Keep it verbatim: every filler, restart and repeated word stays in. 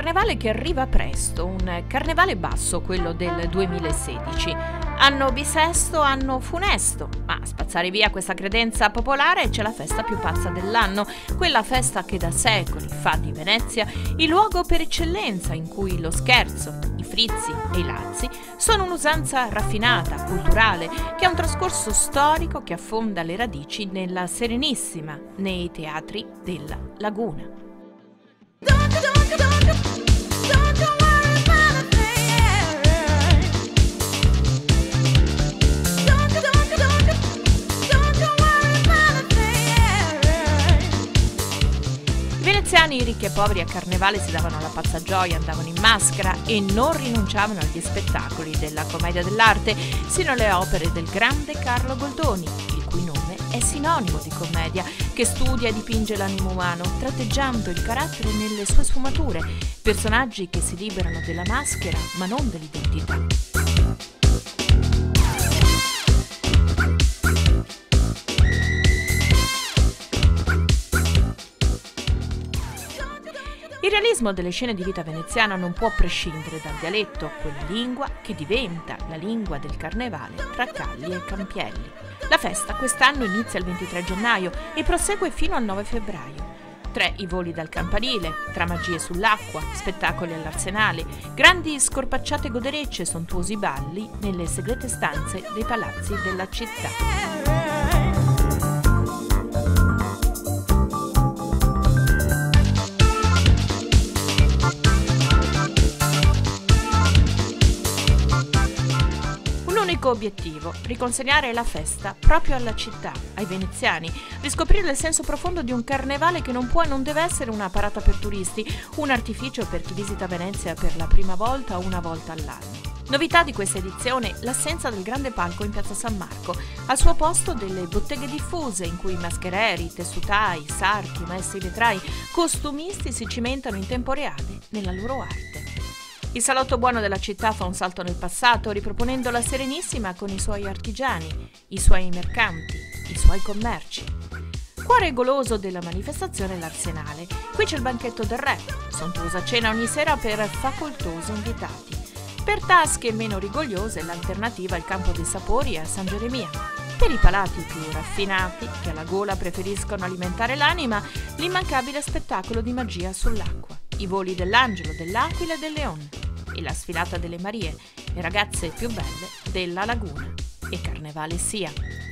carnevale che arriva presto, un carnevale basso, quello del duemilasedici. Anno bisesto, anno funesto, ma a spazzare via questa credenza popolare c'è la festa più pazza dell'anno, quella festa che da secoli fa di Venezia il luogo per eccellenza in cui lo scherzo, i frizzi e i lazzi sono un'usanza raffinata, culturale, che ha un trascorso storico che affonda le radici nella Serenissima, nei teatri della Laguna. I veneziani ricchi e poveri a carnevale si davano la pazza gioia, andavano in maschera e non rinunciavano agli spettacoli della commedia dell'arte, sino alle opere del grande Carlo Goldoni, il cui nome è sinonimo di commedia, che studia e dipinge l'animo umano, tratteggiando il carattere nelle sue sfumature, personaggi che si liberano della maschera ma non dell'identità. Il realismo delle scene di vita veneziana non può prescindere dal dialetto, quella lingua che diventa la lingua del carnevale tra Calli e Campielli. La festa quest'anno inizia il ventitré gennaio e prosegue fino al nove febbraio. Tre i voli dal campanile, tra magie sull'acqua, spettacoli all'Arsenale, grandi scorpacciate goderecce e sontuosi balli nelle segrete stanze dei palazzi della città. Obiettivo: riconsegnare la festa proprio alla città, ai veneziani, riscoprire il senso profondo di un carnevale che non può e non deve essere una parata per turisti, un artificio per chi visita Venezia per la prima volta o una volta all'anno. Novità di questa edizione: l'assenza del grande palco in piazza San Marco, al suo posto delle botteghe diffuse in cui maschereri, tessutai, sarti, maestri vetrai, costumisti si cimentano in tempo reale nella loro arte. Il salotto buono della città fa un salto nel passato, riproponendo la Serenissima con i suoi artigiani, i suoi mercanti, i suoi commerci. Cuore goloso della manifestazione è l'Arsenale. Qui c'è il banchetto del re, sontuosa cena ogni sera per facoltosi invitati. Per tasche meno rigogliose l'alternativa al Campo dei Sapori e a San Geremia. Per i palati più raffinati, che alla gola preferiscono alimentare l'anima, l'immancabile spettacolo di magia sull'acqua, i voli dell'angelo, dell'aquila e del leone, e la sfilata delle Marie, le ragazze più belle della Laguna. E carnevale sia!